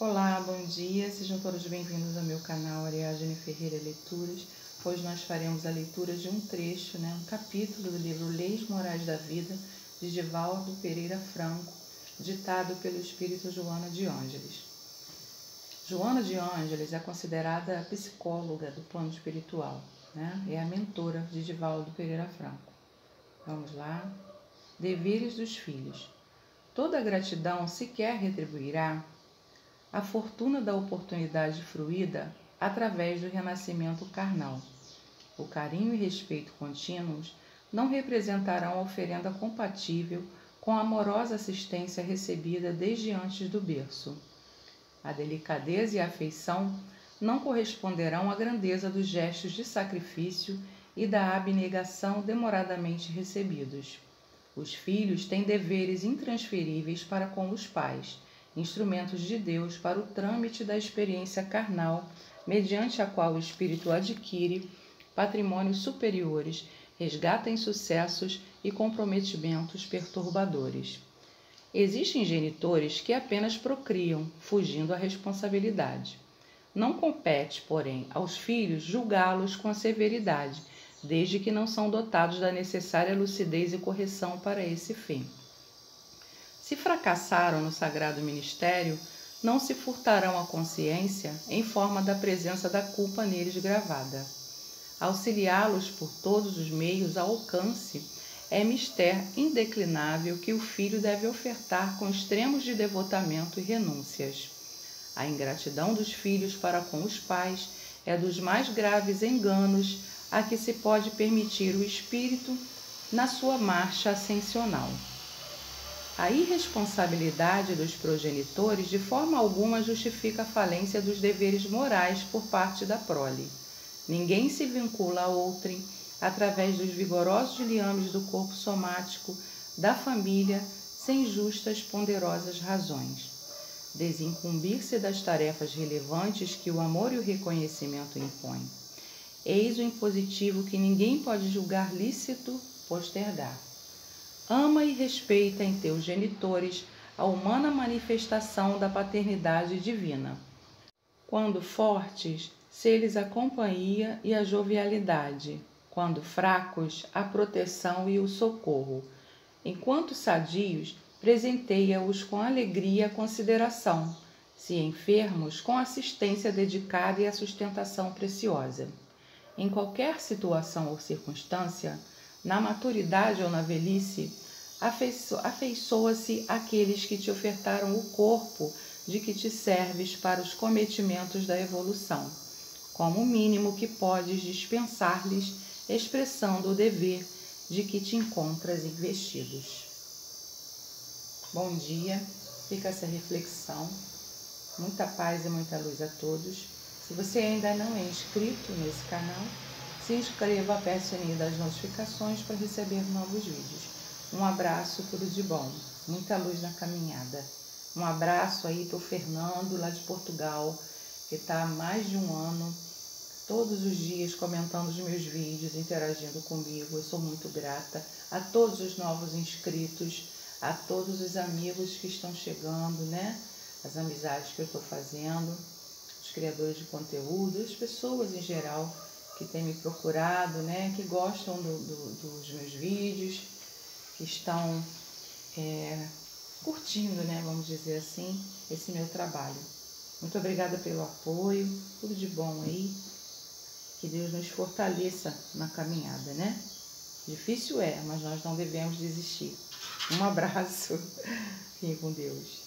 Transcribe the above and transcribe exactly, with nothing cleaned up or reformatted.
Olá, bom dia, sejam todos bem-vindos ao meu canal Ariadne Ferreira Leituras. Hoje nós faremos a leitura de um trecho, né, um capítulo do livro Leis Morais da Vida, de Divaldo Pereira Franco, ditado pelo espírito Joana de Ângeles. Joana de Ângeles é considerada a psicóloga do plano espiritual, né? É a mentora de Divaldo Pereira Franco. Vamos lá. Deveres dos filhos. Toda gratidão sequer retribuirá a fortuna da oportunidade fruída através do renascimento carnal. O carinho e respeito contínuos não representarão oferenda compatível com a amorosa assistência recebida desde antes do berço. A delicadeza e a afeição não corresponderão à grandeza dos gestos de sacrifício e da abnegação demoradamente recebidos. Os filhos têm deveres intransferíveis para com os pais, instrumentos de Deus para o trâmite da experiência carnal, mediante a qual o espírito adquire patrimônios superiores, resgata insucessos e comprometimentos perturbadores. Existem genitores que apenas procriam, fugindo à responsabilidade. Não compete, porém, aos filhos julgá-los com severidade, desde que não são dotados da necessária lucidez e correção para esse fim. Se fracassaram no sagrado ministério, não se furtarão a consciência em forma da presença da culpa neles gravada. Auxiliá-los por todos os meios ao alcance é mister indeclinável que o filho deve ofertar com extremos de devotamento e renúncias. A ingratidão dos filhos para com os pais é dos mais graves enganos a que se pode permitir o espírito na sua marcha ascensional. A irresponsabilidade dos progenitores de forma alguma justifica a falência dos deveres morais por parte da prole. Ninguém se vincula a outrem através dos vigorosos liames do corpo somático da família sem justas, ponderosas razões. Desincumbir-se das tarefas relevantes que o amor e o reconhecimento impõem. Eis o impositivo que ninguém pode julgar lícito postergar. Ama e respeita em teus genitores a humana manifestação da paternidade divina. Quando fortes, sê-lhes a companhia e a jovialidade. Quando fracos, a proteção e o socorro. Enquanto sadios, presenteia-os com alegria e a consideração. Se enfermos, com assistência dedicada e a sustentação preciosa. Em qualquer situação ou circunstância, na maturidade ou na velhice, afeiçoa-se àqueles que te ofertaram o corpo de que te serves para os cometimentos da evolução, como o mínimo que podes dispensar-lhes, expressando o dever de que te encontras investidos. Bom dia, fica essa reflexão, muita paz e muita luz a todos. Se você ainda não é inscrito nesse canal, se inscreva, aperte o sininho das notificações para receber novos vídeos. Um abraço, tudo de bom. Muita luz na caminhada. Um abraço aí para o Fernando, lá de Portugal, que está há mais de um ano, todos os dias comentando os meus vídeos, interagindo comigo. Eu sou muito grata a todos os novos inscritos, a todos os amigos que estão chegando, né? As amizades que eu estou fazendo, os criadores de conteúdo, as pessoas em geral que têm me procurado, né? Que gostam do, do, dos meus vídeos, que estão é, curtindo, né, vamos dizer assim, esse meu trabalho. Muito obrigada pelo apoio, tudo de bom aí, que Deus nos fortaleça na caminhada, né? Difícil é, mas nós não devemos desistir. Um abraço, fiquem com Deus.